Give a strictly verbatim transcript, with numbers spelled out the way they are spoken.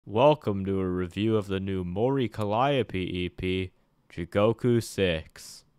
Welcome to a review of the new Mori Calliope E P, Jigoku six.